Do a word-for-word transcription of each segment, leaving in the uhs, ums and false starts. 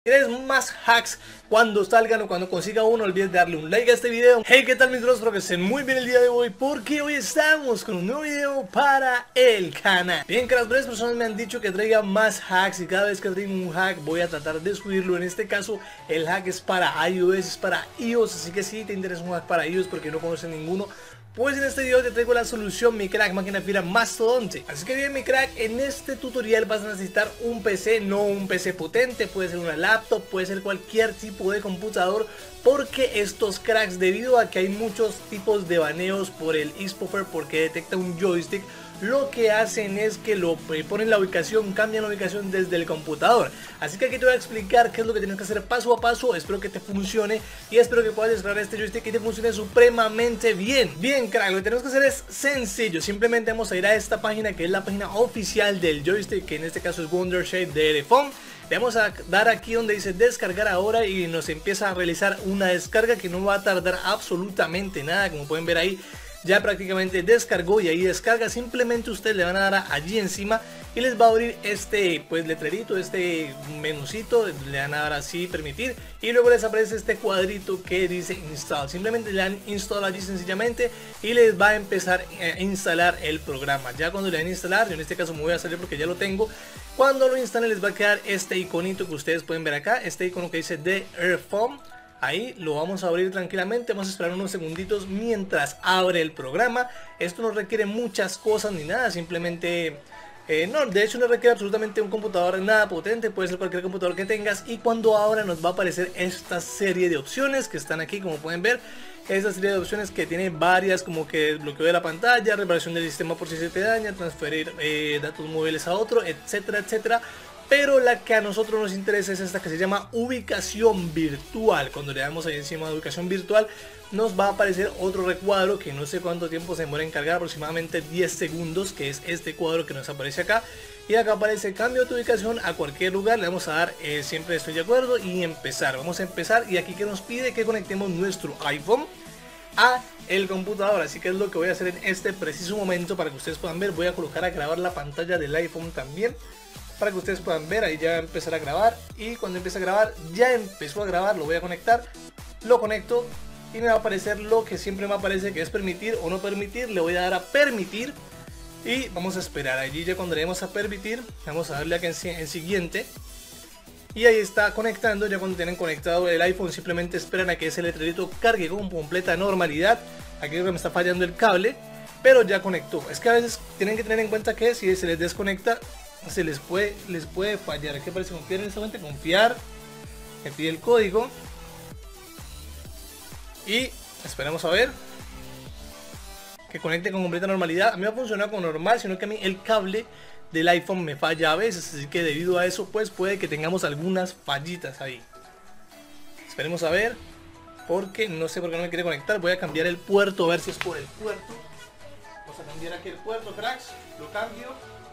¿Quieres más hacks cuando salgan o cuando consiga uno? No olvides darle un like a este video. Hey, ¿qué tal mis bros? Espero que estén muy bien el día de hoy, porque hoy estamos con un nuevo video para el canal. Bien, que las varias personas me han dicho que traiga más hacks, y cada vez que traiga un hack voy a tratar de subirlo. En este caso el hack es para iOS, es para iOS, así que si te interesa un hack para iOS porque no conoces ninguno, pues en este video te traigo la solución, mi crack, máquina fira mastodonte. Así que bien, mi crack, en este tutorial vas a necesitar un P C, no un P C potente, puede ser una laptop, puede ser cualquier tipo de computador, porque estos cracks, debido a que hay muchos tipos de baneos por el eSpoofer, porque detecta un joystick, lo que hacen es que lo ponen la ubicación, cambian la ubicación desde el computador. Así que aquí te voy a explicar qué es lo que tienes que hacer paso a paso. Espero que te funcione y espero que puedas descargar este joystick y te funcione supremamente bien. Bien, crack, lo que tenemos que hacer es sencillo. Simplemente vamos a ir a esta página, que es la página oficial del joystick, que en este caso es Wondershape de iPhone. Le vamos a dar aquí donde dice descargar ahora y nos empieza a realizar una descarga que no va a tardar absolutamente nada. Como pueden ver ahí, ya prácticamente descargó y ahí descarga. Simplemente ustedes le van a dar allí encima y les va a abrir este pues letrerito, este menucito, le van a dar así permitir y luego les aparece este cuadrito que dice install. Simplemente le dan install allí sencillamente y les va a empezar a instalar el programa. Ya cuando le dan instalar, yo en este caso me voy a salir porque ya lo tengo. Cuando lo instalen les va a quedar este iconito que ustedes pueden ver acá, este icono que dice de iPhone. Ahí lo vamos a abrir tranquilamente, vamos a esperar unos segunditos mientras abre el programa. Esto no requiere muchas cosas ni nada, simplemente... Eh, no, de hecho no requiere absolutamente un computador nada potente, puede ser cualquier computador que tengas. Y cuando abra nos va a aparecer esta serie de opciones que están aquí, como pueden ver. Esta serie de opciones que tiene varias, como que bloqueo de la pantalla, reparación del sistema por si se te daña, transferir eh, datos móviles a otro, etcétera, etcétera. Pero la que a nosotros nos interesa es esta que se llama ubicación virtual. Cuando le damos ahí encima de ubicación virtual nos va a aparecer otro recuadro que no sé cuánto tiempo se demora en cargar, aproximadamente diez segundos, que es este cuadro que nos aparece acá. Y acá aparece cambio de ubicación a cualquier lugar, le vamos a dar eh, siempre estoy de acuerdo y empezar. Vamos a empezar y aquí que nos pide que conectemos nuestro iPhone a el computador, así que es lo que voy a hacer en este preciso momento para que ustedes puedan ver. Voy a colocar a grabar la pantalla del iPhone también, para que ustedes puedan ver. Ahí ya va a empezar a grabar y cuando empiece a grabar, ya empezó a grabar, lo voy a conectar, lo conecto y me va a aparecer lo que siempre me aparece, que es permitir o no permitir. Le voy a dar a permitir y vamos a esperar. Allí ya cuando le demos a permitir, vamos a darle aquí en, en siguiente y ahí está conectando. Ya cuando tienen conectado el iPhone, simplemente esperan a que ese letrerito cargue con completa normalidad. Aquí es que me está fallando el cable, pero ya conectó. Es que a veces tienen que tener en cuenta que si se les desconecta, se les puede, les puede fallar. Aquí aparece confiar en esta fuente, confiar, me pide el código y esperamos a ver que conecte con completa normalidad. A mí va a funcionar con normal, sino que a mí el cable del iPhone me falla a veces, así que debido a eso pues puede que tengamos algunas fallitas ahí. Esperemos a ver, porque no sé por qué no me quiere conectar. Voy a cambiar el puerto, a ver si es por el puerto. Vamos a cambiar aquí el puerto, cracks, lo cambio.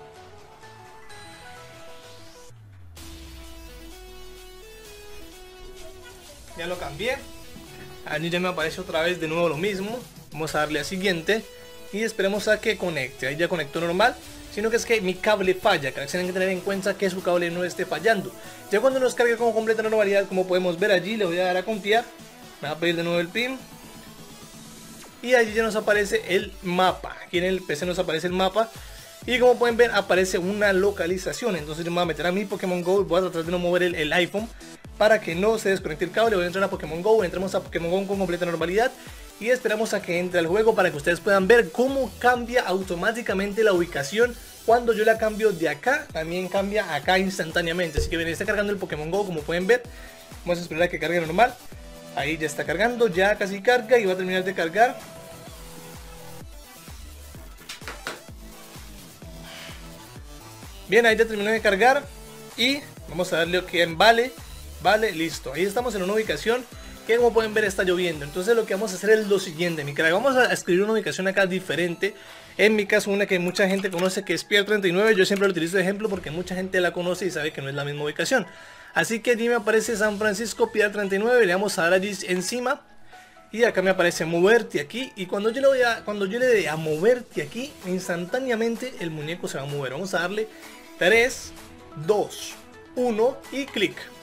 Ya lo cambié. Allí ya me aparece otra vez de nuevo lo mismo. Vamos a darle a siguiente y esperemos a que conecte. Ahí ya conectó normal, sino que es que mi cable falla. Tienen que tener en cuenta que su cable no esté fallando. Ya cuando nos cargue con completa normalidad, como podemos ver allí, le voy a dar a confiar. Me va a pedir de nuevo el pin y allí ya nos aparece el mapa. Aquí en el P C nos aparece el mapa y como pueden ver aparece una localización. Entonces yo me voy a meter a mi Pokémon Go y voy a tratar de no mover el, el iPhone para que no se desconecte el cable. Voy a entrar a Pokémon Go, entramos a Pokémon Go con completa normalidad y esperamos a que entre al juego para que ustedes puedan ver cómo cambia automáticamente la ubicación. Cuando yo la cambio de acá, también cambia acá instantáneamente. Así que bien, está cargando el Pokémon Go, como pueden ver. Vamos a esperar a que cargue normal. Ahí ya está cargando, ya casi carga y va a terminar de cargar. Bien, ahí ya terminó de cargar y vamos a darle OK en vale. Vale, listo. Ahí estamos en una ubicación que, como pueden ver, está lloviendo. Entonces lo que vamos a hacer es lo siguiente, mi crack. Vamos a escribir una ubicación acá diferente. En mi caso, una que mucha gente conoce, que es Pier treinta y nueve. Yo siempre lo utilizo de ejemplo porque mucha gente la conoce y sabe que no es la misma ubicación. Así que allí me aparece San Francisco, Pier treinta y nueve. Le vamos a dar allí encima y acá me aparece moverte aquí. Y cuando yo le voy a, cuando yo le dé a moverte aquí, instantáneamente el muñeco se va a mover. Vamos a darle tres, dos, uno y clic.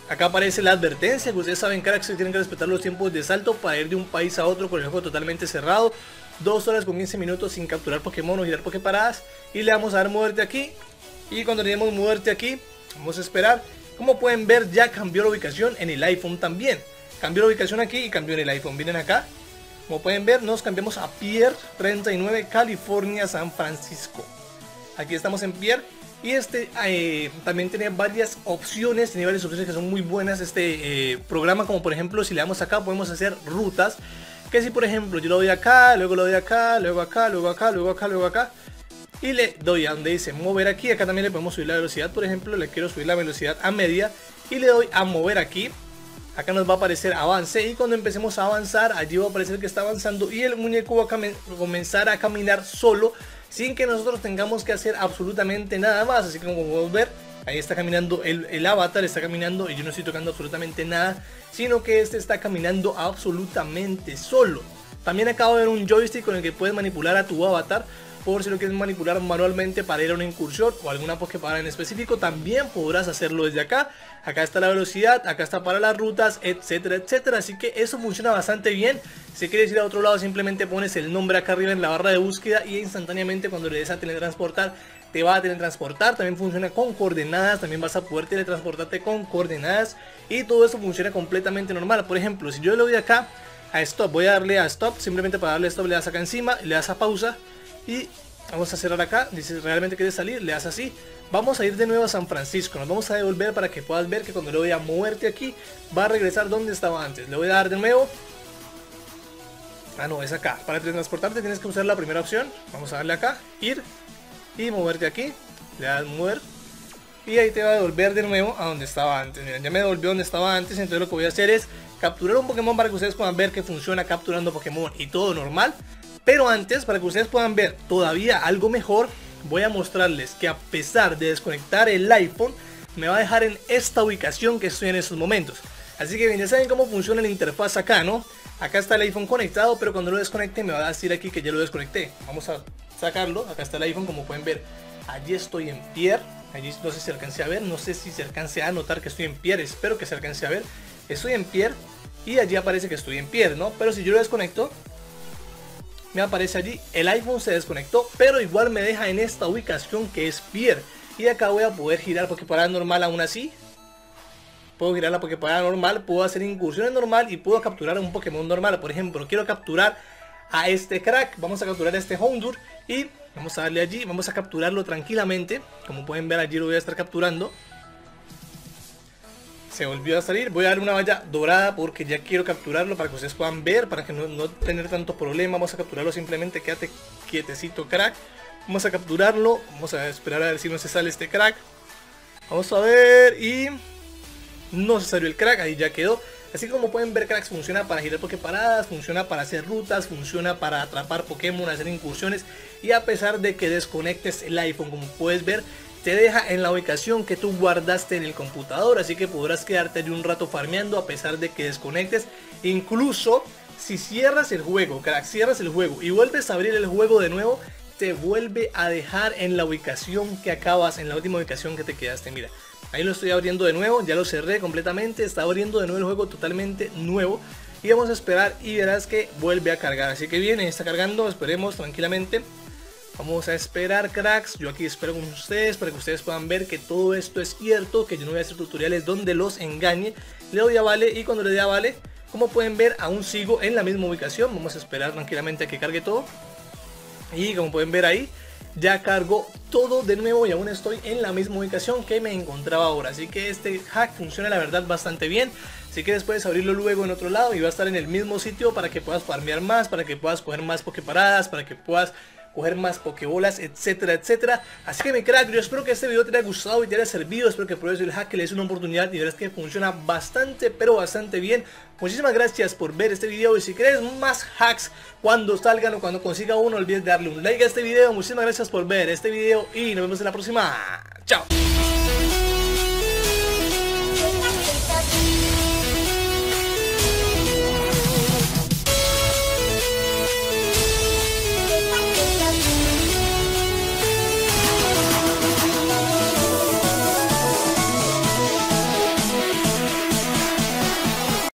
Acá aparece la advertencia que ustedes saben, cracks, que tienen que respetar los tiempos de salto para ir de un país a otro con el juego totalmente cerrado. Dos horas con quince minutos sin capturar Pokémon o girar Poképaradas. Y le vamos a dar muerte aquí. Y cuando le demos muerte aquí, vamos a esperar. Como pueden ver, ya cambió la ubicación en el iPhone también. Cambió la ubicación aquí y cambió en el iPhone. Miren acá. Como pueden ver, nos cambiamos a Pierre treinta y nueve, California, San Francisco. Aquí estamos en Pierre. Y este eh, también tiene varias opciones, tiene varias opciones que son muy buenas este eh, programa, como por ejemplo si le damos acá podemos hacer rutas, que si por ejemplo yo lo doy acá, luego lo doy acá, luego acá, luego acá, luego acá, luego acá, y le doy a donde dice mover aquí, acá también le podemos subir la velocidad, por ejemplo le quiero subir la velocidad a media y le doy a mover aquí, acá nos va a aparecer avance y cuando empecemos a avanzar allí va a aparecer que está avanzando y el muñeco va a comenzar a caminar solo, sin que nosotros tengamos que hacer absolutamente nada más. Así que como podemos ver, ahí está caminando el, el avatar, está caminando y yo no estoy tocando absolutamente nada, sino que este está caminando absolutamente solo. También acabo de ver un joystick con el que puedes manipular a tu avatar, por si lo quieres manipular manualmente para ir a una incursión o alguna Poképarada en específico, también podrás hacerlo desde acá. Acá está la velocidad, acá está para las rutas, etcétera, etcétera. Así que eso funciona bastante bien. Si quieres ir a otro lado, simplemente pones el nombre acá arriba en la barra de búsqueda y instantáneamente cuando le des a teletransportar, te va a teletransportar. También funciona con coordenadas, también vas a poder teletransportarte con coordenadas y todo eso funciona completamente normal. Por ejemplo, si yo le doy acá a stop, voy a darle a stop, simplemente para darle a stop le das acá encima, le das a pausa. Y vamos a cerrar acá, dice realmente quieres salir, le das así. Vamos a ir de nuevo a San Francisco, nos vamos a devolver para que puedas ver que cuando le voy a moverte aquí, va a regresar donde estaba antes. Le voy a dar de nuevo. Ah no, es acá, para transportarte tienes que usar la primera opción. Vamos a darle acá, ir y moverte aquí. Le das mover y ahí te va a devolver de nuevo a donde estaba antes. Miren, ya me devolvió donde estaba antes, entonces lo que voy a hacer es capturar un Pokémon para que ustedes puedan ver que funciona capturando Pokémon y todo normal. Pero antes, para que ustedes puedan ver todavía algo mejor, voy a mostrarles que a pesar de desconectar el iPhone, me va a dejar en esta ubicación que estoy en estos momentos. Así que bien, ya saben cómo funciona la interfaz acá, ¿no? Acá está el iPhone conectado, pero cuando lo desconecte me va a decir aquí que ya lo desconecté. Vamos a sacarlo, acá está el iPhone, como pueden ver. Allí estoy en Pierre, allí no sé si alcance a ver, no sé si se alcance a notar que estoy en Pierre, espero que se alcance a ver. Estoy en Pierre y allí aparece que estoy en Pierre, ¿no? Pero si yo lo desconecto, me aparece allí, el iPhone se desconectó, pero igual me deja en esta ubicación que es Pierre. Y acá voy a poder girar Poképarada normal aún así. Puedo girar la Poképarada normal, puedo hacer incursiones normal y puedo capturar a un Pokémon normal. Por ejemplo, quiero capturar a este crack, vamos a capturar a este Houndour y vamos a darle allí, vamos a capturarlo tranquilamente. Como pueden ver, allí lo voy a estar capturando. Se volvió a salir, voy a dar una valla dorada porque ya quiero capturarlo para que ustedes puedan ver, para que no, no tener tanto problema. Vamos a capturarlo simplemente, quédate quietecito crack. Vamos a capturarlo, vamos a esperar a ver si no se sale este crack. Vamos a ver y no se salió el crack, ahí ya quedó. Así como pueden ver, cracks, funciona para girar Poképaradas, funciona para hacer rutas, funciona para atrapar Pokémon, hacer incursiones. Y a pesar de que desconectes el iPhone, como puedes ver, te deja en la ubicación que tú guardaste en el computador, así que podrás quedarte allí un rato farmeando a pesar de que desconectes. Incluso si cierras el juego, crack, cierras el juego y vuelves a abrir el juego de nuevo, te vuelve a dejar en la ubicación que acabas, en la última ubicación que te quedaste. Mira, ahí lo estoy abriendo de nuevo, ya lo cerré completamente, está abriendo de nuevo el juego totalmente nuevo. Y vamos a esperar y verás que vuelve a cargar, así que bien, está cargando, esperemos tranquilamente. Vamos a esperar, cracks, yo aquí espero con ustedes para que ustedes puedan ver que todo esto es cierto, que yo no voy a hacer tutoriales donde los engañe. Le doy a vale y cuando le dé a vale, como pueden ver, aún sigo en la misma ubicación. Vamos a esperar tranquilamente a que cargue todo. Y como pueden ver ahí, ya cargó todo de nuevo y aún estoy en la misma ubicación que me encontraba ahora. Así que este hack funciona la verdad bastante bien. Así que después abrirlo luego en otro lado y va a estar en el mismo sitio para que puedas farmear más, para que puedas coger más Poképaradas, para que puedas coger más Pokébolas, etcétera, etcétera. Así que mi crack, yo espero que este video te haya gustado y te haya servido. Espero que pruebes el hack, que le des una oportunidad y verás que funciona bastante, pero bastante bien. Muchísimas gracias por ver este video y si quieres más hacks cuando salgan o cuando consiga uno, no olvides darle un like a este video. Muchísimas gracias por ver este video y nos vemos en la próxima. Chao.